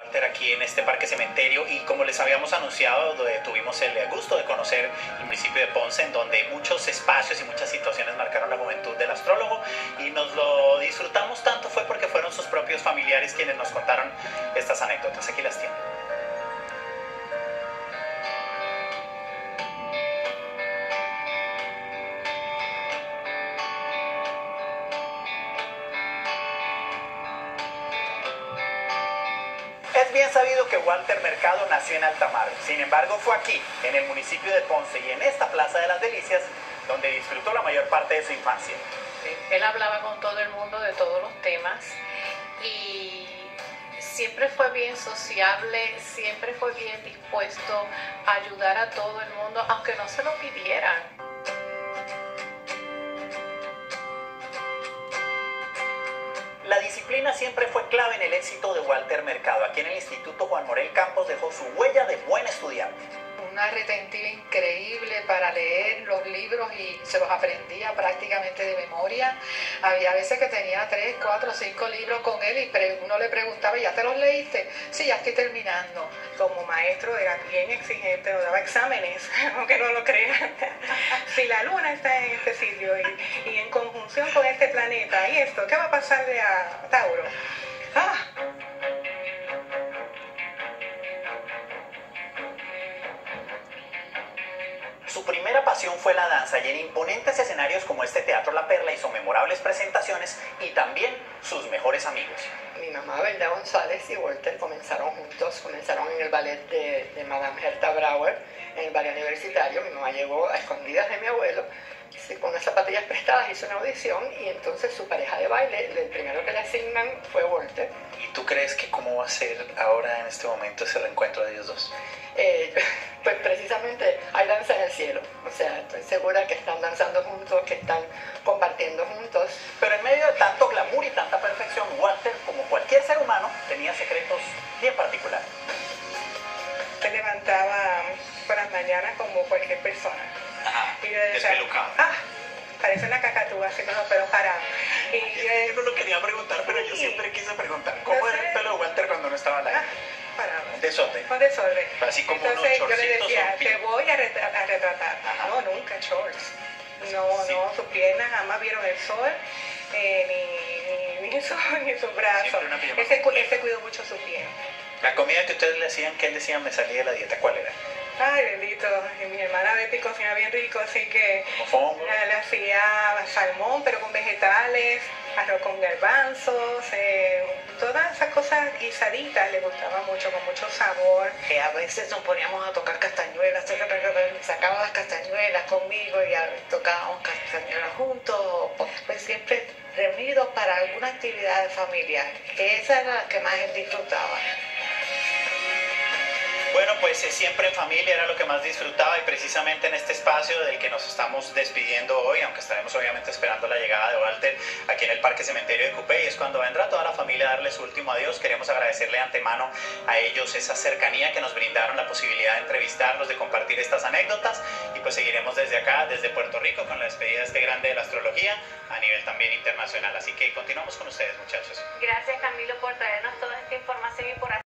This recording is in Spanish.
Aquí en este parque cementerio, y como les habíamos anunciado, tuvimos el gusto de conocer el municipio de Ponce, en donde muchos espacios y muchas situaciones marcaron la juventud del astrólogo, y nos lo disfrutamos tanto fue porque fueron sus propios familiares quienes nos contaron estas anécdotas. Aquí las tienen. Es bien sabido que Walter Mercado nació en Altamar. Sin embargo, fue aquí, en el municipio de Ponce y en esta Plaza de las Delicias, donde disfrutó la mayor parte de su infancia. Sí, él hablaba con todo el mundo de todos los temas y siempre fue bien sociable, siempre fue bien dispuesto a ayudar a todo el mundo, aunque no se lo pidieran. La disciplina siempre fue clave en el éxito de Walter Mercado. Aquí en el Instituto Juan Morel Campos dejó su huella de buen estudiante. Una retentiva increíble para leer los libros y se los aprendía prácticamente de memoria. Había veces que tenía 3, 4, 5 libros con él y uno le preguntaba, ¿ya te los leíste? Sí, ya estoy terminando. Como maestro era bien exigente, nos daba exámenes, aunque no lo crean. Si la luna está en este sitio y en conjunción con este planeta y esto, ¿qué va a pasarle a Tauro? Su primera pasión fue la danza, y en imponentes escenarios como este Teatro La Perla hizo memorables presentaciones y también sus mejores amigos. Mi mamá, Belda González, y Walter comenzaron juntos, comenzaron en el ballet de Madame Herta Brauer, en el ballet universitario. Mi mamá llegó a escondidas de mi abuelo, con unas zapatillas prestadas hizo una audición y entonces su pareja de baile, el primero que le asignan fue Walter. ¿Y tú crees que cómo va a ser ahora en este momento ese reencuentro de ellos dos? Pues precisamente hay danza en el cielo, o sea, estoy segura que están danzando juntos, que están compartiendo juntos. Pero en medio de tanto glamour y tanta perfección, Walter, como cualquier ser humano, tenía secretos bien particulares. Se levantaba por las mañanas como cualquier persona. Ajá, y yo decía, despelucado. Parece una cacatúa, así con los pelos parados. Yo no lo quería preguntar, pero yo siempre quise preguntar, ¿cómo era el pelo de Walter cuando no estaba al aire? Parado. Un desorden. Un desorden. Así como entonces unos yo le decía, shortcitos, te voy a retratar. Ajá. No, nunca shorts. No, sus piernas jamás vieron el sol, ni sus brazos. Él se cuidó mucho su piel. La comida que ustedes le hacían, que él decía, me salía de la dieta, ¿cuál era? Ay, bendito, mi hermana Betty cocina bien rico, así que ¿Mofongo? le hacía salmón, pero con vegetales, arroz con garbanzos, todas esas cosas guisaditas le gustaban mucho, con mucho sabor. A veces nos poníamos a tocar castañuelas, sacaba las castañuelas conmigo y tocábamos castañuelas juntos, pues siempre reunidos para alguna actividad familiar, que esa era la que más él disfrutaba. Bueno, pues siempre en familia era lo que más disfrutaba, y precisamente en este espacio del que nos estamos despidiendo hoy, aunque estaremos obviamente esperando la llegada de Walter aquí en el Parque Cementerio de Cupey, es cuando vendrá toda la familia a darle su último adiós. Queremos agradecerle de antemano a ellos esa cercanía que nos brindaron, la posibilidad de entrevistarlos, de compartir estas anécdotas, y pues seguiremos desde acá, desde Puerto Rico, con la despedida de este grande de la astrología a nivel también internacional. Así que continuamos con ustedes, muchachos. Gracias, Camilo, por traernos toda esta información y por